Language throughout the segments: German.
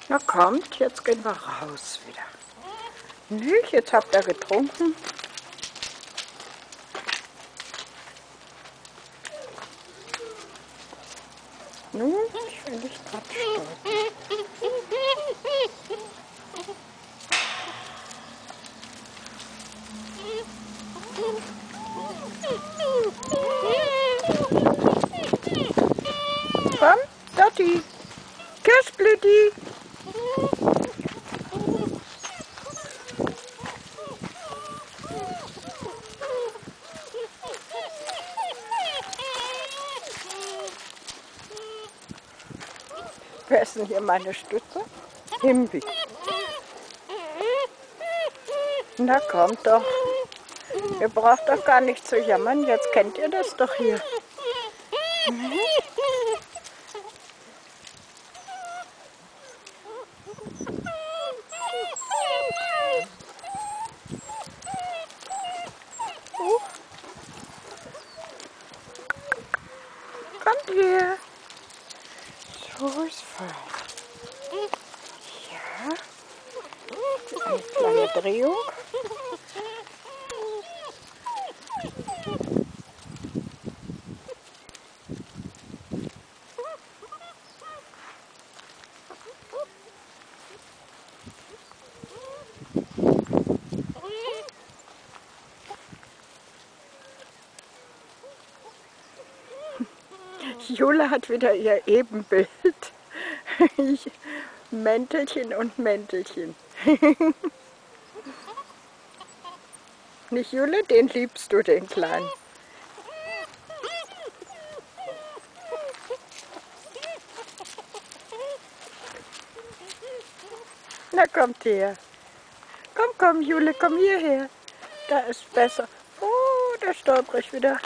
Na kommt, jetzt gehen wir raus wieder. Nö, jetzt habt ihr getrunken. Nun, ich will dich gerade stolpern. Komm, Dotti, Kirschblüti. Wer ist denn hier meine Stütze? Himbi. Na kommt doch. Ihr braucht doch gar nicht zu jammern, jetzt kennt ihr das doch hier. Kommt her. So ist fein. Ja. Eine kleine Drehung. Jule hat wieder ihr Ebenbild. Mäntelchen und Mäntelchen. Nicht Jule, den liebst du, den Kleinen. Na kommt her. Komm, komm, Jule, komm hierher. Da ist besser. Oh, da stolper ich wieder.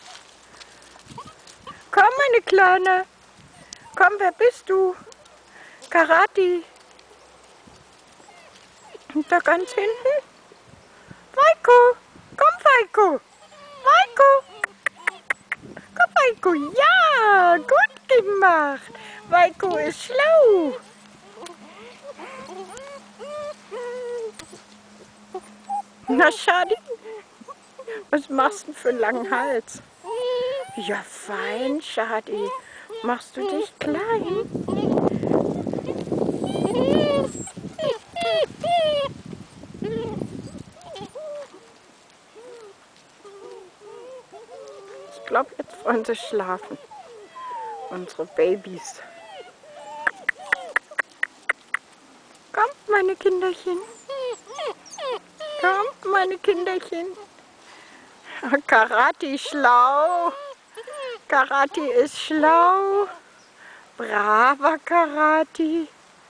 Komm, meine Kleine. Komm, wer bist du? Karati. Und da ganz hinten? Weiko. Komm, Weiko. Weiko. Komm, Weiko. Ja, gut gemacht. Weiko ist schlau. Na, Schadi. Was machst du denn für einen langen Hals? Ja, fein, Schadi. Machst du dich klein? Ich glaube, jetzt wollen sie schlafen. Unsere Babys. Kommt, meine Kinderchen. Kommt, meine Kinderchen. Karati schlau. Karati ist schlau. Braver Karati.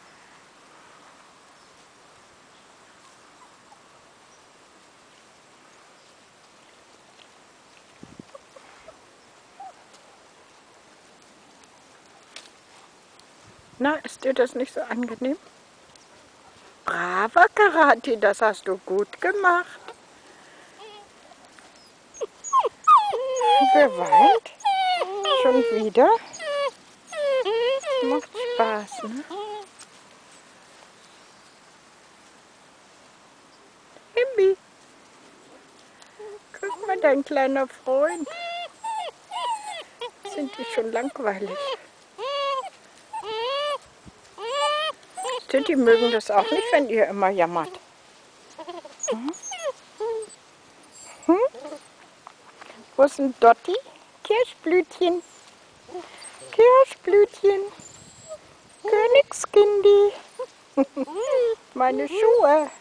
Na, ist dir das nicht so angenehm? Braver Karati, das hast du gut gemacht. Wer weint? Schon wieder? Macht Spaß, ne? Himbi. Guck mal, dein kleiner Freund. Sind die schon langweilig? Die mögen das auch nicht, wenn ihr immer jammert. Hm? Hm? Wo ist ein Dotti? Kirschblütchen. Kirschblütchen. Königskindi. Meine Schuhe.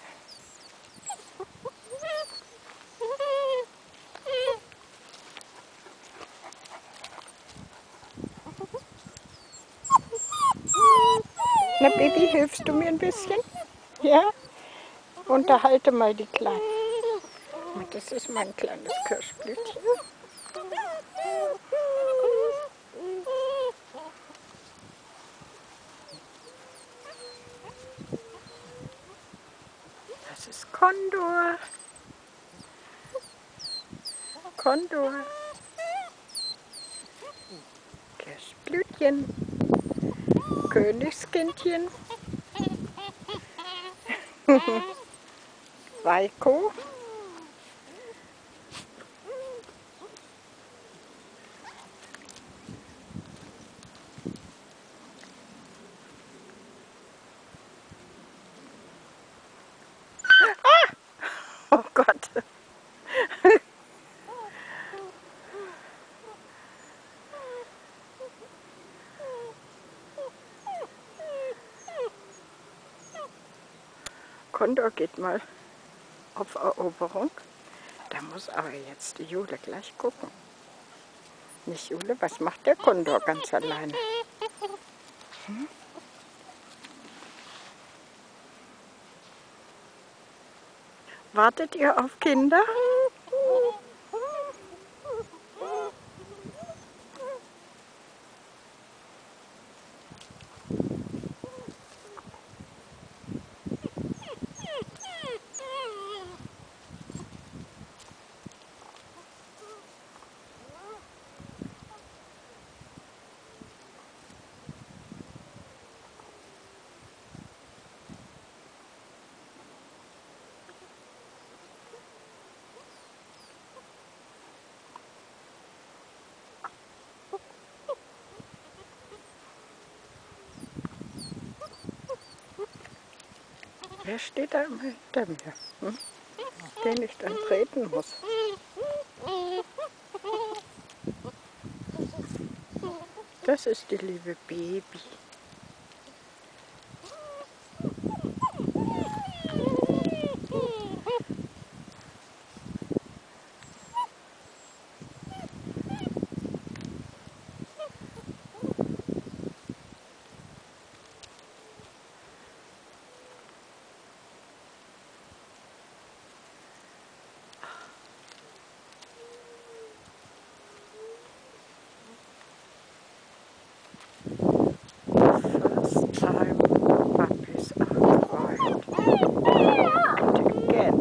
Na Baby, hilfst du mir ein bisschen? Ja? Unterhalte mal die Kleinen. Das ist mein kleines Kirschblütchen. Das ist Kondor. Kondor. Kirschblütchen. Königskindchen. Weiko. Oh Gott. Kondor geht mal auf Eroberung. Da muss aber jetzt die Jule gleich gucken. Nicht Jule, was macht der Kondor ganz alleine? Hm? Wartet ihr auf Kinder? Wer steht da immer hinter mir? Hm? Den ich dann treten muss. Das ist die liebe Baby. First time puppies are quiet. And again.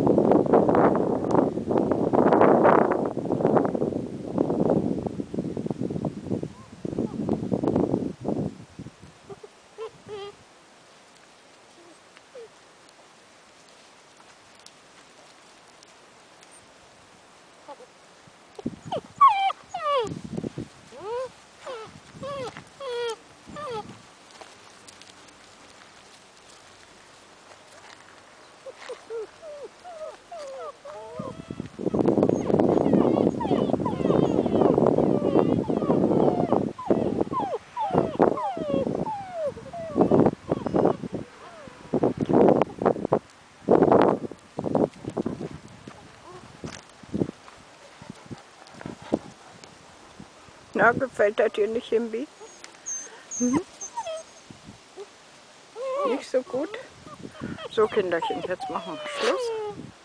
Na, gefällt das dir nicht, Himbi? Hm? Nicht so gut? So, Kinderchen, jetzt machen wir Schluss.